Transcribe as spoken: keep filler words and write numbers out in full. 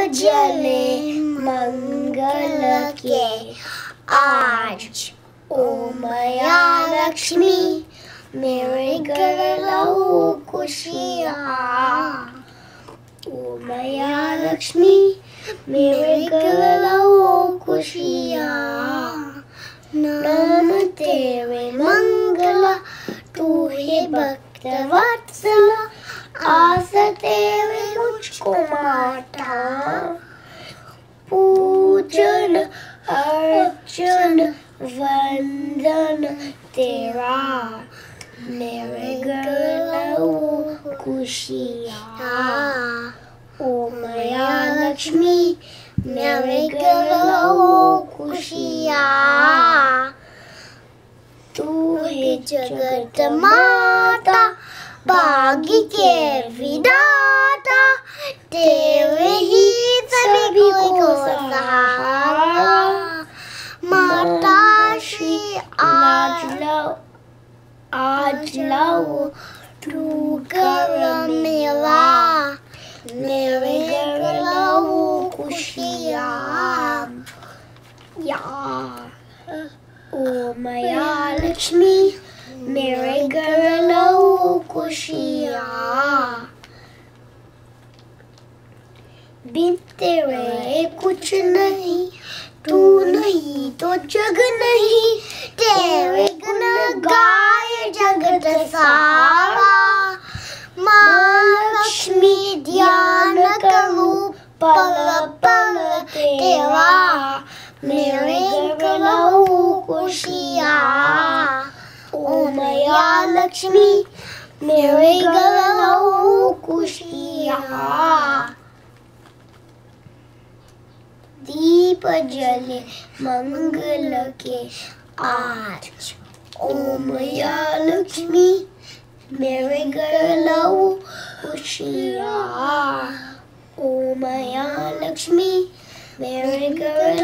जले मंगल के आज। ओ मैया लक्ष्मी मेरे घर लाओ खुशियाँ। ओ मैया लक्ष्मी मेरे घर लाओ खुशियाँ। नाम तेरे मंगला तू है भक्त वत्सला। आस तेरे मुझको माता। पूजन अर्चन वंदन तेरा मेरे घर लाओ खुशियाँ। ओ मैया लक्ष्मी मेरे घर लाओ खुशियाँ। तू है जगत माता भाग्य के विधाता। तेरे ही सभी को सहारा। माता श्री आज लाओ आज लाओ तू कर मेरा मेरे घर लाओ खुशियाँ। या ओ मैया लक्ष्मी मेरे घर लाओ खुशियाँ। बिन तेरे कुछ नहीं तू नहीं तो जग नहीं। तेरे गुण गाए जगत सारा। माँ लक्ष्मी ध्यान करूँ पल पल तेरा मेरे घर लाओ खुशियाँ। ओ मैया लक्ष्मी मेरे घर लाओ खुशियाँ। दीप जले मंगल के आज। ओ मैया लक्ष्मी मेरे घर लाओ खुशियाँ। ओ मैया लक्ष्मी मेरे घर